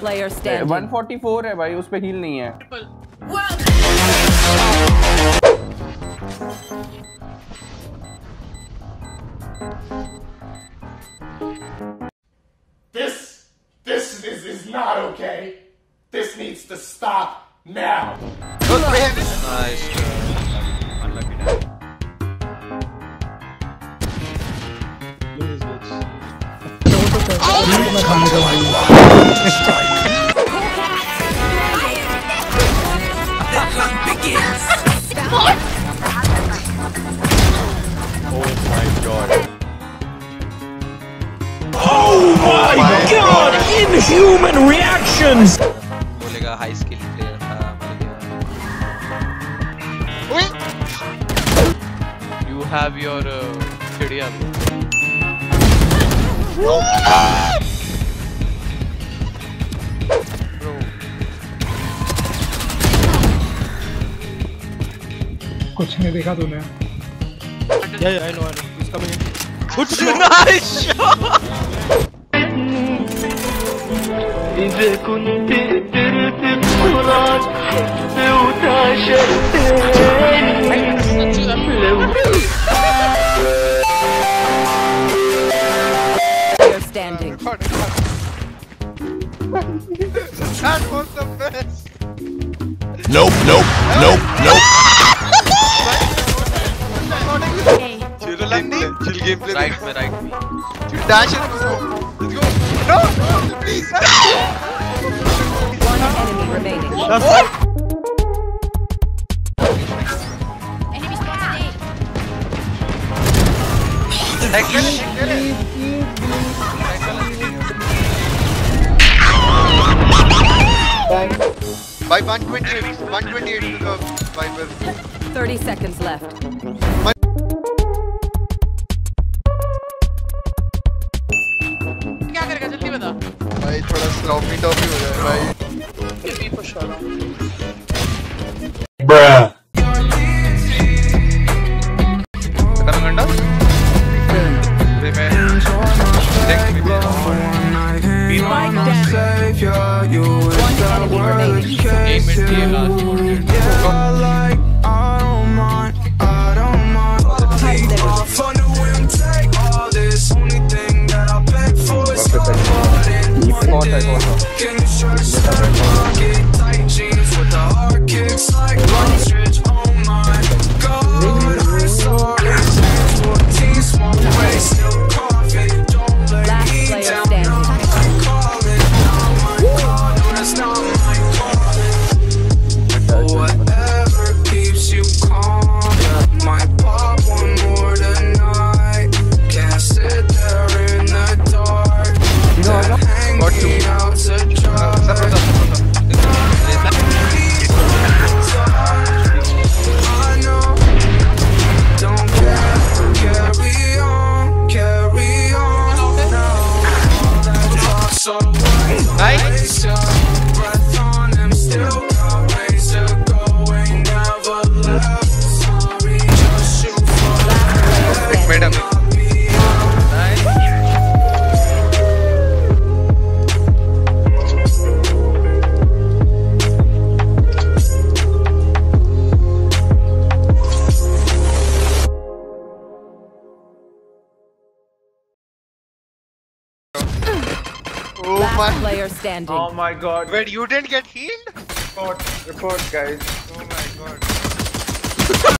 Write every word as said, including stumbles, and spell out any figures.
player standing. one forty-four है भाई, उस पे heal नहीं है. This, this is, is not okay. This needs to stop now. Nice. Unlucky damn. Oh my god. Oh my god! Inhuman reactions! बोलेगा high skill player था मर गया. You have your uh, चिड़िया. Bro. कुछ नहीं देखा तूने? Yeah, yeah, I know, I know. He's coming in. Good nice shot. إذا كنت قدرت بسرعة وتعشقتني لو Player standing. That was the best. Nope, nope, nope, nope. Chill gameplay. Chill gameplay. Right me, right me. Dash it. Let's go. Let's go. No, no, please. One enemy remaining. That's What? Enemy spotted A. Tackle. By one twenty-eight, one twenty-eight to the Viper. Thirty seconds left. क्या करेगा जल्दी बता भाई थोड़ा sloppy टॉपी हो जाए भाई भी पुश हो रहा हूँ Bruh. कर गंडा रे मैं देख भी Spike down. One enemy remaining. game में टी last Oh Last my player standing. Oh my god. Wait, you didn't get healed? Report, report guys. Oh my god.